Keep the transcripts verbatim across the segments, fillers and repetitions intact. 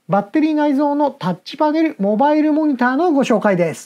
バッテリー内蔵のタッチパネルモバイルモニターのご紹介です。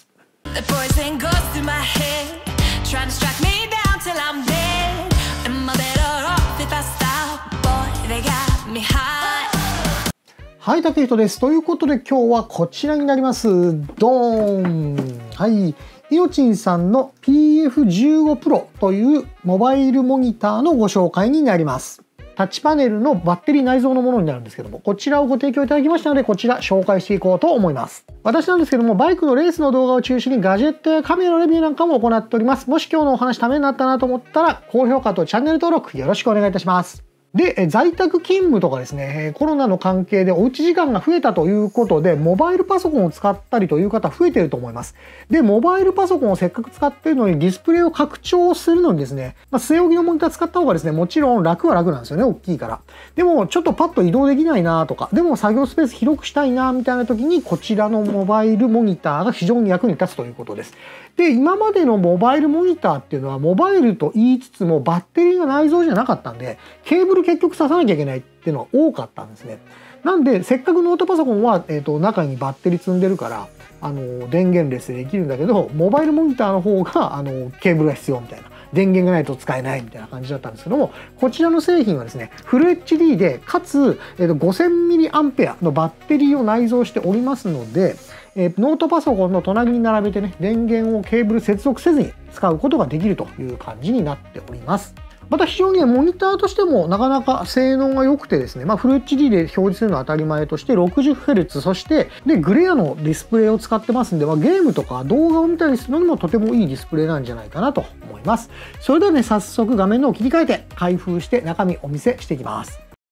はい、竹人です。ということで今日はこちらになります。ドーン。はい、イオチンさんの ピーエフじゅうご Pro というモバイルモニターのご紹介になります。タッチパネルのバッテリー内蔵のものになるんですけども、こちらをご提供いただきましたので、こちら紹介していこうと思います。私なんですけども、バイクのレースの動画を中心にガジェットやカメラのレビューなんかも行っております。もし今日のお話ためになったなと思ったら、高評価とチャンネル登録よろしくお願いいたします。で、在宅勤務とかですね、コロナの関係でおうち時間が増えたということで、モバイルパソコンを使ったりという方増えてると思います。で、モバイルパソコンをせっかく使っているのにディスプレイを拡張するのにですね、まあ、据え置きのモニター使った方がですね、もちろん楽は楽なんですよね、大きいから。でも、ちょっとパッと移動できないなとか、でも作業スペース広くしたいなみたいな時に、こちらのモバイルモニターが非常に役に立つということです。で、今までのモバイルモニターっていうのは、モバイルと言いつつもバッテリーが内蔵じゃなかったんで、ケーブル結局挿さなきゃいけないっていうのが多かったんですね。なんで、せっかくノートパソコンは、えーと、中にバッテリー積んでるから、あの、電源レスでできるんだけど、モバイルモニターの方が、あの、ケーブルが必要みたいな。電源がないと使えないみたいな感じだったんですけども、こちらの製品はですね、フル エイチディー で、かつ、えーと、ごせんミリアンペアのバッテリーを内蔵しておりますので、えー、ノートパソコンの隣に並べてね、電源をケーブル接続せずに使うことができるという感じになっております。また非常にね、モニターとしてもなかなか性能が良くてですね、まあ、フル エイチディー で表示するのは当たり前として ろくじゅっヘルツ、そしてでグレアのディスプレイを使ってますんで、まあ、ゲームとか動画を見たりするのにもとてもいいディスプレイなんじゃないかなと思います。それではね、早速画面のを切り替えて開封して中身お見せしていきます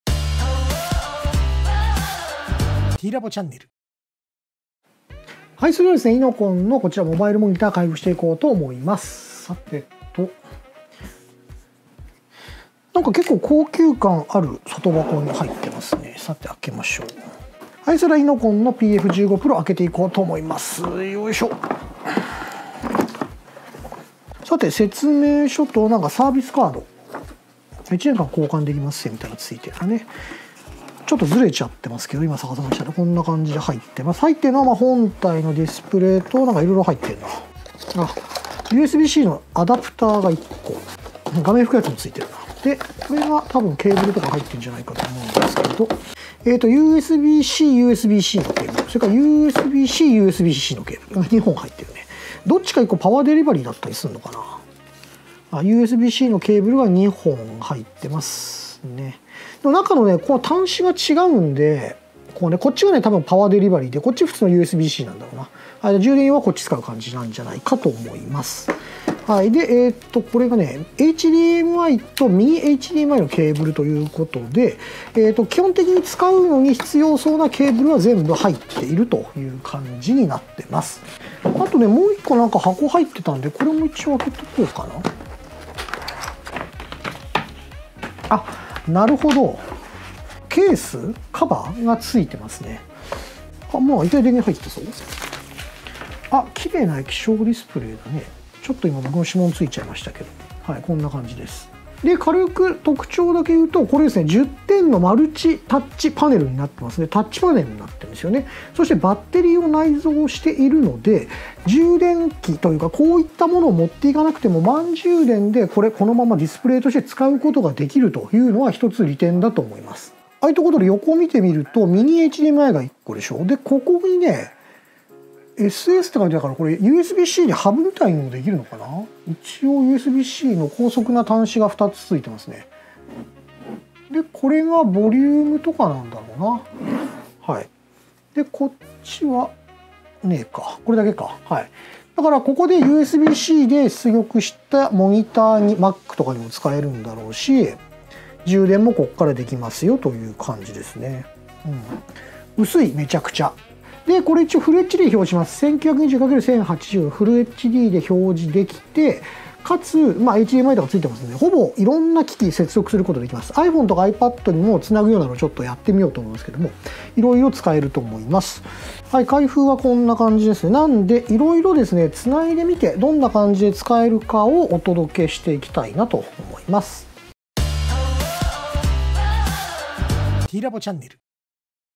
。T ラボチャンネル。はい、それではですね、イノコンのこちらモバイルモニター開封していこうと思います。さてと、なんか結構高級感ある外箱に入ってますね。さて開けましょう。はい、それはイノコンの ピーエフじゅうご Pro 開けていこうと思います。よいしょ。さて、説明書となんかサービスカード。いちねんかん交換できますよみたいなのついてるね。ちょっとずれちゃってますけど、今逆さまにしたらこんな感じで入ってます。入ってるのはまあ本体のディスプレイとなんかいろいろ入ってるな。あ、ユーエスビー-C のアダプターがいっこ。画面拭くやつもついてるな。で、これが多分ケーブルとか入ってるんじゃないかと思うんですけど、えっと、ユーエスビー-C、ユーエスビー-C のケーブル、それから ユーエスビー-C、ユーエスビー-C のケーブルがにほん入ってるね。どっちかいっこパワーデリバリーだったりするのかな。あ、ユーエスビー-C のケーブルがにほん入ってますね。中のね、この端子が違うんで、こうね、こっちがね、多分パワーデリバリーで、こっち普通の ユーエスビー-C なんだろうな。はい、充電用はこっち使う感じなんじゃないかと思います。はい。で、えー、っと、これがね、エイチディーエムアイ とミニ エイチディーエムアイ のケーブルということで、えー、っと、基本的に使うのに必要そうなケーブルは全部入っているという感じになってます。あとね、もう一個なんか箱入ってたんで、これも一応開けとこうかな。あ、なるほど。ケースカバーがついてますね。あ、もう一体電源入ってそう。あ、綺麗な液晶ディスプレイだね。ちょっと今僕の指紋ついちゃいましたけど。はい、こんな感じです。で、軽く特徴だけ言うと、これですね、じゅってんのマルチタッチパネルになってますね。タッチパネルになってるんですよね。そしてバッテリーを内蔵しているので、充電器というか、こういったものを持っていかなくても、満充電でこれ、このままディスプレイとして使うことができるというのは一つ利点だと思います。ああいうところで横を見てみると、ミニ エイチディーエムアイ がいっこでしょ。で、ここにね、エスエス って書いてあるから、これ ユーエスビー-C でハブみたいにもできるのかな。一応 ユーエスビー-C の高速な端子がふたつついてますね。で、これがボリュームとかなんだろうな。はい。で、こっちは、ねえか。これだけか。はい。だから、ここで ユーエスビー-C で出力したモニターに、Mac とかにも使えるんだろうし、充電もここからできますよという感じですね。うん。薄い、めちゃくちゃ。で、これ一応フル エイチディー 表示します。せんきゅうひゃくにじゅうかけるせんはちじゅう フル エイチディー で表示できて、かつ、まあ、エイチディーエムアイ とかついてますので、ほぼいろんな機器接続することができます。iPhone とか iPad にもつなぐようなのをちょっとやってみようと思いますけども、いろいろ使えると思います。はい、開封はこんな感じですね。なんで、いろいろですね、つないでみて、どんな感じで使えるかをお届けしていきたいなと思います。T ラボチャンネル。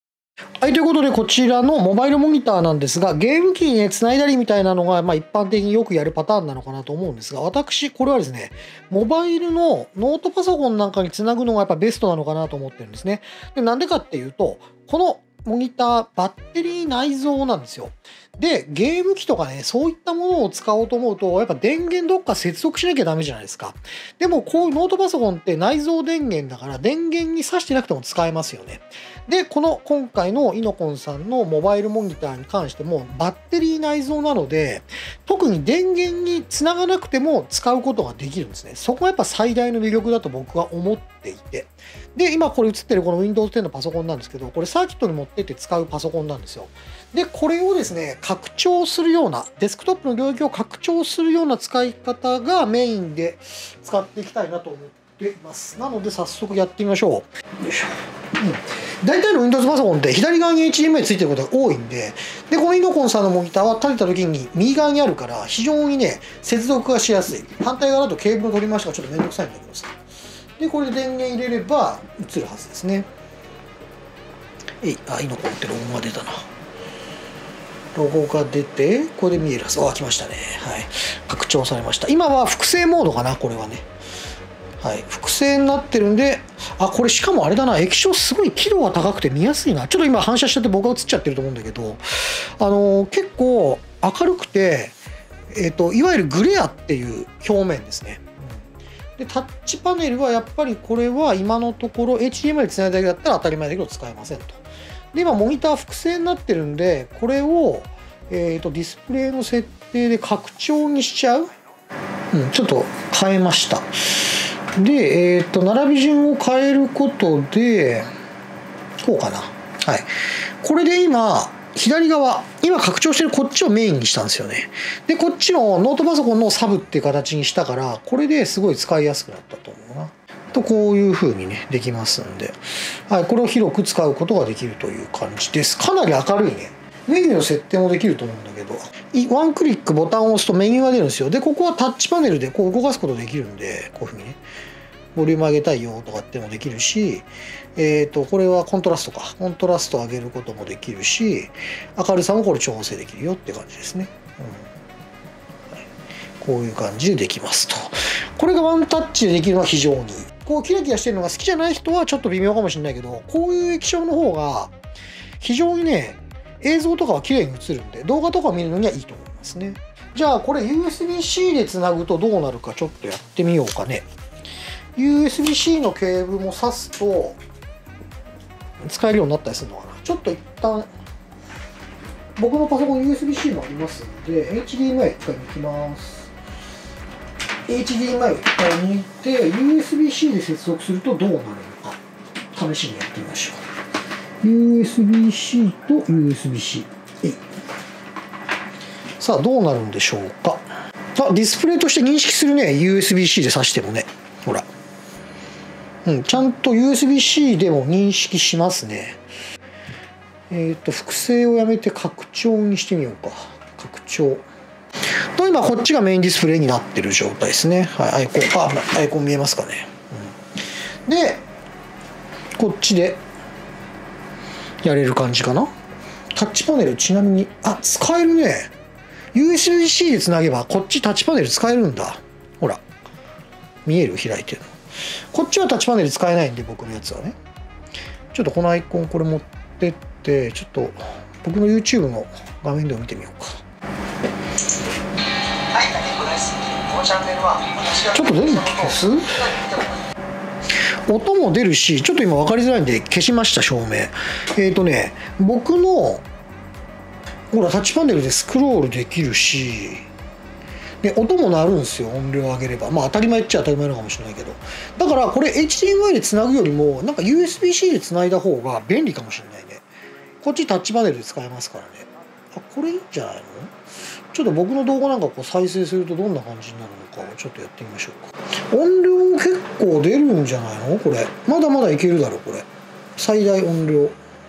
はい、ということでこちらのモバイルモニターなんですが、ゲーム機にね、繋いだりみたいなのが、まあ一般的によくやるパターンなのかなと思うんですが、私、これはですね、モバイルのノートパソコンなんかに繋ぐのがやっぱベストなのかなと思ってるんですね。で、なんでかっていうと、このモニター、バッテリー内蔵なんですよ。で、ゲーム機とかね、そういったものを使おうと思うと、やっぱ電源どっか接続しなきゃダメじゃないですか。でも、こういうノートパソコンって内蔵電源だから、電源に挿してなくても使えますよね。で、この今回のイノコンさんのモバイルモニターに関しても、バッテリー内蔵なので、特に電源につながなくても使うことができるんですね。そこがやっぱ最大の魅力だと僕は思っていて。で、今これ映ってるこの ウィンドウズテン のパソコンなんですけど、これサーキットに持ってって使うパソコンなんですよ。で、これをですね、拡張するような、デスクトップの領域を拡張するような使い方がメインで使っていきたいなと思っています。なので早速やってみましょう。よいしょ。うん、大体の ウィンドウズ パソコンって左側に エイチディーエムアイ ついてることが多いんで、で、このイノコンさんのモニターは立てた時に右側にあるから非常にね、接続がしやすい。反対側だとケーブルの取り回しがちょっとめんどくさいんだけどさ。で、これで電源入れれば映るはずですね。えい、あ、イノコンってロゴが出たな。ロゴが出て、これで見えるはず。あ、来ましたね。はい。拡張されました。今は複製モードかな、これはね。はい。複製になってるんで、あ、これしかもあれだな、液晶すごい輝度が高くて見やすいな。ちょっと今反射しちゃって僕が映っちゃってると思うんだけど、あのー、結構明るくて、えっと、いわゆるグレアっていう表面ですね。で、タッチパネルはやっぱりこれは今のところ エイチディーエムアイ でつないだだけだったら当たり前だけど使えませんと。で、今モニター複製になってるんで、これを、えーと、ディスプレイの設定で拡張にしちゃう、うん、ちょっと変えました。で、えーと、並び順を変えることで、こうかな。はい。これで今、左側、今拡張してるこっちをメインにしたんですよね。で、こっちのノートパソコンのサブっていう形にしたから、これですごい使いやすくなったと思うな。と、こういう風にね、できますんで、はい、これを広く使うことができるという感じです。かなり明るいね。メニューの設定もできると思うんだけど、ワンクリックボタンを押すとメニューが出るんですよ。で、ここはタッチパネルでこう動かすことできるんで、こういう風にね、ボリューム上げたいよとかっていうのもできるし、えっと、これはコントラストか。コントラスト上げることもできるし、明るさもこれ調整できるよって感じですね。うん、はい、こういう感じでできますと。これがワンタッチでできるのは非常にいい。こうキラキラしてるのが好きじゃない人はちょっと微妙かもしれないけど、こういう液晶の方が非常にね、映像とかは綺麗に映るんで、動画とか見るのにはいいと思いますね。じゃあこれ ユーエスビーシー でつなぐとどうなるかちょっとやってみようかね。ユーエスビーシー のケーブルも挿すと使えるようになったりするのかな。ちょっと一旦僕のパソコン ユーエスビーシー もありますので エイチディーエムアイ 使いに行きます。 エイチディーエムアイ を使いに行って ユーエスビーシー で接続するとどうなるのか試しにやってみましょう。 ユーエスビーシー と ユーエスビーシー、 さあどうなるんでしょうか。あ、ディスプレイとして認識するね。 ユーエスビーシー で挿してもね、ほら、うん、ちゃんと ユーエスビーシー でも認識しますね。えっと、複製をやめて拡張にしてみようか。拡張。と、今こっちがメインディスプレイになってる状態ですね。はい、アイコン、あ、アイコン見えますかね。うん、で、こっちでやれる感じかな。タッチパネルちなみに、あ、使えるね。ユーエスビーシー でつなげば、こっちタッチパネル使えるんだ。ほら。見える？開いてるの。こっちはタッチパネル使えないんで、僕のやつはね。ちょっとこのアイコンこれ持ってって、ちょっと僕の YouTube の画面でも見てみようか。はい、大丈夫です。このチャンネルはちょっと電気消す？音も出るし、ちょっと今分かりづらいんで消しました、照明。えっとね、僕の、ほら、タッチパネルでスクロールできるし、で、音も鳴るんですよ、音量上げれば。まあ当たり前っちゃ当たり前なのかもしれないけど。だからこれ エイチディーエムアイ でつなぐよりも、なんか ユーエスビーシー でつないだ方が便利かもしれないね。こっちタッチパネルで使えますからね。あ、これいいんじゃないの？ちょっと僕の動画なんかこう再生するとどんな感じになるのかをちょっとやってみましょうか。音量も結構出るんじゃないのこれ。まだまだいけるだろ、これ。最大音量。に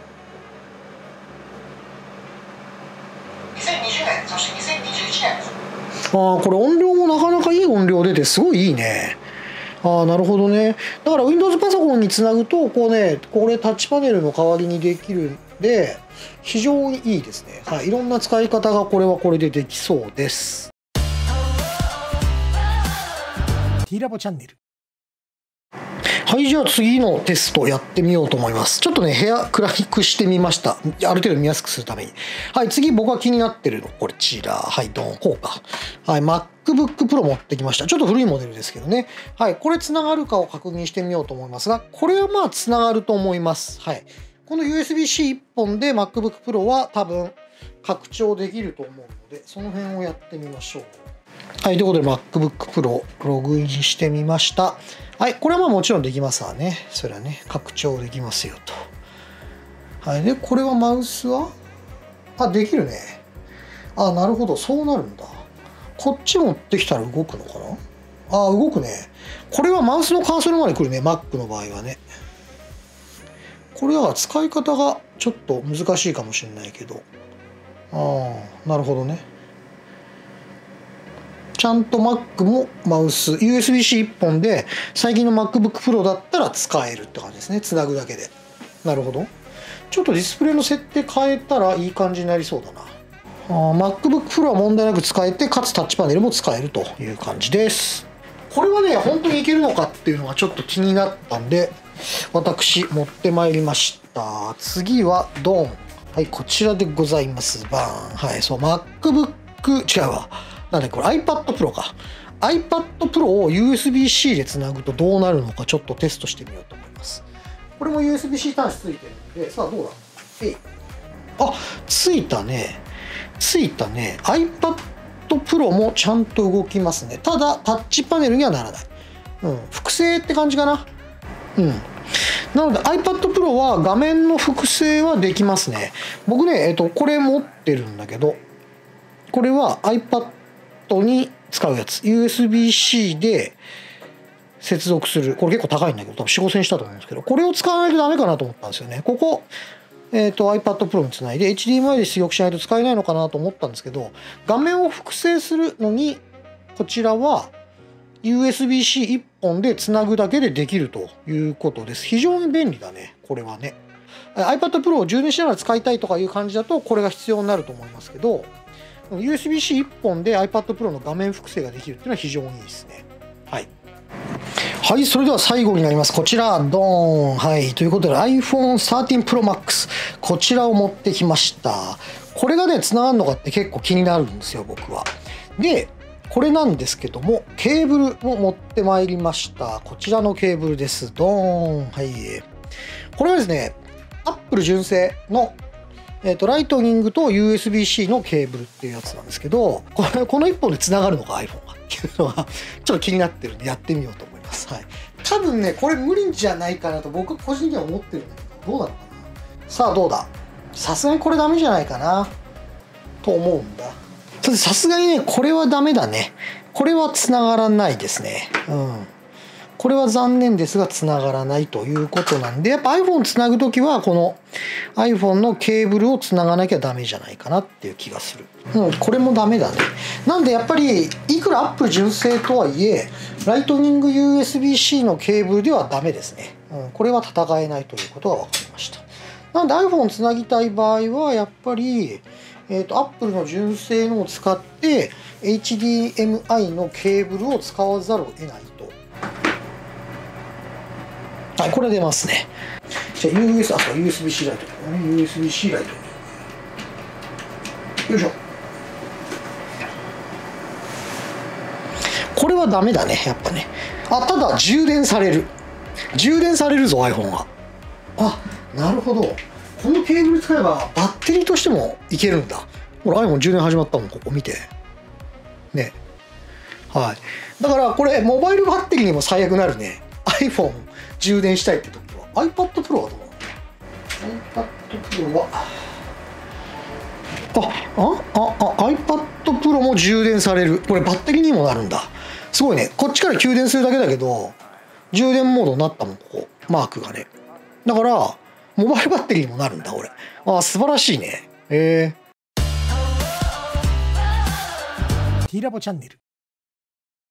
せんにじゅうねん、そしてにせんにじゅういちねん。ああ、これ音量もなかなかいい音量出てすごいいいね。ああ、なるほどね。だから Windows パソコンにつなぐと、こうね、これタッチパネルの代わりにできるで非常にいいですね。はい、いろんな使い方がこれはこれでできそうです。T ラボチャンネル。はい、じゃあ次のテストやってみようと思います。ちょっとね、部屋暗くしてみました。ある程度見やすくするために。はい、次僕が気になってるの、こちら。はい、ドン、こうか。はい、MacBook Pro 持ってきました。ちょっと古いモデルですけどね。はい、これ繋がるかを確認してみようと思いますが、これはまあ繋がると思います。はい。この ユーエスビーシーいっ 本で MacBook Pro は多分拡張できると思うので、その辺をやってみましょう。はい、ということで MacBook Pro ログインしてみました。はい、これはまあもちろんできますわね。それはね、拡張できますよと。はい、で、これはマウスはあ、できるね。あ、なるほど、そうなるんだ。こっち持ってきたら動くのかな。あ、動くね。これはマウスのカーソルまで来るね、Mac の場合はね。これは使い方がちょっと難しいかもしれないけど。ああ、なるほどね。ちゃんと Mac もマウス ユーエスビーシーいっ 本で最近の MacBook Pro だったら使えるって感じですね。つなぐだけで。なるほど。ちょっとディスプレイの設定変えたらいい感じになりそうだな。あ MacBook Pro は問題なく使えて、かつタッチパネルも使えるという感じです。これはね、本当にいけるのかっていうのがちょっと気になったんで、私持ってまいりました。次はドン。はい、こちらでございます。バーン。はい、そう、MacBook、違うわ。なんでこれ iPad Pro か。iPad Pro を ユーエスビーシー でつなぐとどうなるのかちょっとテストしてみようと思います。これも ユーエスビーシー 端子ついてるんで、さあどうだ。えい。あ、ついたね。ついたね。iPad Pro もちゃんと動きますね。ただ、タッチパネルにはならない。うん。複製って感じかな。うん。なので iPad Pro は画面の複製はできますね。僕ね、えっと、これ持ってるんだけど、これは iPadに使うやつ。ユーエスビーシー で接続する。これ結構高いんだけど、多分よん、ごせんしたと思うんですけど、これを使わないとダメかなと思ったんですよね。ここ、えっと、iPad Pro につないで エイチディーエムアイ で出力しないと使えないのかなと思ったんですけど、画面を複製するのに、こちらは ユーエスビーシーいっ 本でつなぐだけでできるということです。非常に便利だね、これはね。iPad Pro を充電しながら使いたいとかいう感じだと、これが必要になると思いますけど、ユーエスビーシーいっ 本で iPad Pro の画面複製ができるっていうのは非常にいいですね。はい。はい、それでは最後になります。こちら、ドーン。はい。ということで アイフォンサーティーン Pro Max。こちらを持ってきました。これがね、繋がるのかって結構気になるんですよ、僕は。で、これなんですけども、ケーブルを持ってまいりました。こちらのケーブルです。ドーン。はい。これはですね、Apple 純正のえっと、ライトニングと ユーエスビーシー のケーブルっていうやつなんですけど、これ、このいっぽんで繋がるのか iPhone がっていうのは、ちょっと気になってるんでやってみようと思います。はい。多分ね、これ無理じゃないかなと僕個人的には思ってるんだけど、どうなのかな。さあ、どうだ。さすがにこれダメじゃないかな、と思うんだ。さすがにね、これはダメだね。これは繋がらないですね。うん。これは残念ですが繋がらないということなんで、やっぱ iPhone つなぐときはこの iPhone のケーブルをつながなきゃダメじゃないかなっていう気がする。うん、これもダメだね。なんでやっぱりいくら Apple 純正とはいえ、ライトニング ユーエスビーシー のケーブルではダメですね。うん、これは戦えないということが分かりました。なんで iPhone をつなぎたい場合はやっぱり、えーと、Apple の純正のを使って エイチディーエムアイ のケーブルを使わざるを得ないと。はい、これ出ますね。じゃあ ユーエス、あ、そう、ユーエスビーシー ライト。ユーエスビーシー ライト。よいしょ。これはダメだね、やっぱね。あ、ただ充電される。充電されるぞ、iPhone が。あ、なるほど。このケーブル使えばバッテリーとしてもいけるんだ。ほら、iPhone 充電始まったもん、ここ見て。ね。はい。だからこれ、モバイルバッテリーにも最悪なるね。iPhone 充電したいって時は iPad Pro はどうなの？ iPad Pro はあ、あ、あ、iPad Pro も充電される。これバッテリーにもなるんだ。すごいね。こっちから給電するだけだけど充電モードになったもん、ここマークがね。だからモバイルバッテリーにもなるんだ、これ。あ、素晴らしいね。へえ。T ラボチャンネル。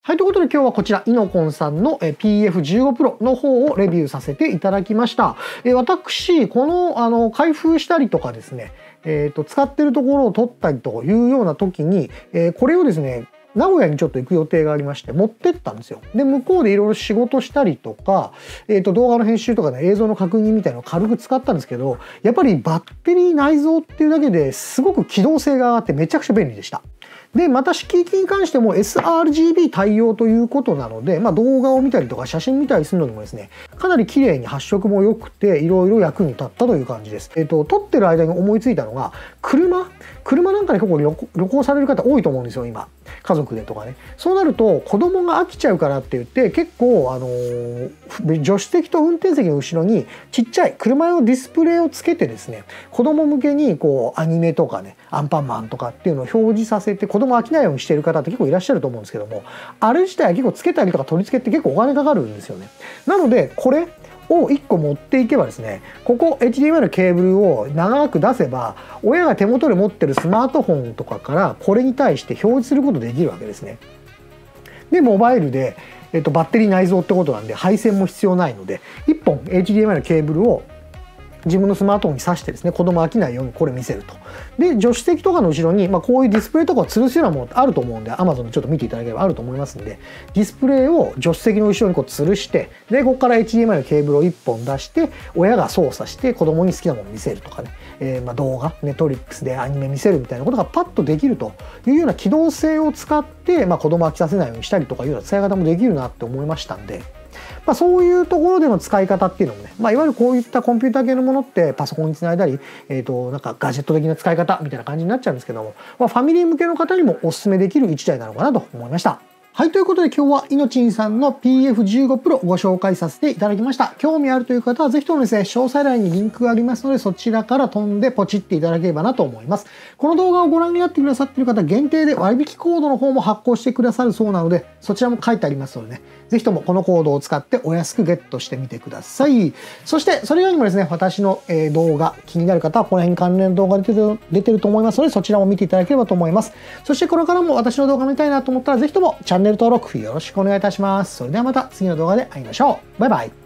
はい、ということで今日はこちら、イノコンさんの ピーエフじゅうご プロの方をレビューさせていただきました。え私、この、あの、開封したりとかですね、えっと、使ってるところを撮ったりというような時に、えー、これをですね、名古屋にちょっと行く予定がありまして持ってったんですよ。で向こうでいろいろ仕事したりとか、えー、と動画の編集とかね映像の確認みたいなのを軽く使ったんですけど、やっぱりバッテリー内蔵っていうだけですごく機動性が上がってめちゃくちゃ便利でした。でまた色域に関しても エスアールジービー 対応ということなので、まあ、動画を見たりとか写真見たりするのにもですねかなり綺麗に発色も良くていろいろ役に立ったという感じです。えっ、ー、と撮ってる間に思いついたのが車車なんかで結構旅行、旅行される方多いと思うんですよ今家族でとかね。そうなると子供が飽きちゃうからって言って結構あのー、助手席と運転席の後ろにちっちゃい車用ディスプレイをつけてですね子供向けにこうアニメとかねアンパンマンとかっていうのを表示させて子供飽きないようにしている方って結構いらっしゃると思うんですけども、あれ自体は結構つけたりとか取り付けって結構お金かかるんですよね。なのでこれをいっこ持っていけばですねここ エイチディーエムアイ のケーブルを長く出せば親が手元で持ってるスマートフォンとかからこれに対して表示することできるわけですね。でモバイルで、えっと、バッテリー内蔵ってことなんで配線も必要ないのでいっぽん エイチディーエムアイ のケーブルを自分のスマートフォンに挿してですね子供飽きないようにこれ見せると。で助手席とかの後ろに、まあ、こういうディスプレイとかを吊るすようなものってあると思うんで Amazon でちょっと見ていただければあると思いますんでディスプレイを助手席の後ろにこう吊るしてでここから エイチディーエムアイ のケーブルをいっぽん出して親が操作して子供に好きなものを見せるとかね、えー、まあ動画ネットフリックスでアニメ見せるみたいなことがパッとできるというような機動性を使って、まあ、子供飽きさせないようにしたりとかいうような使い方もできるなって思いましたんで。まあそういうところでの使い方っていうのもね、まあ、いわゆるこういったコンピューター系のものってパソコンにつないだり、えーとなんかガジェット的な使い方みたいな感じになっちゃうんですけども、まあ、ファミリー向けの方にもおすすめできるいちだいなのかなと思いました。はい、ということで今日はイノチンさんの ピーエフじゅうご プロご紹介させていただきました。興味あるという方はぜひともですね、詳細欄にリンクがありますのでそちらから飛んでポチっていただければなと思います。この動画をご覧になってくださっている方限定で割引コードの方も発行してくださるそうなのでそちらも書いてありますのでね、ぜひともこのコードを使ってお安くゲットしてみてください。そしてそれ以外にもですね、私の動画気になる方はこの辺に関連の動画出てる、出てると思いますのでそちらも見ていただければと思います。そしてこれからも私の動画見たいなと思ったらぜひともチャンネル登録よろしくお願いいたします。それではまた次の動画で会いましょう。バイバイ。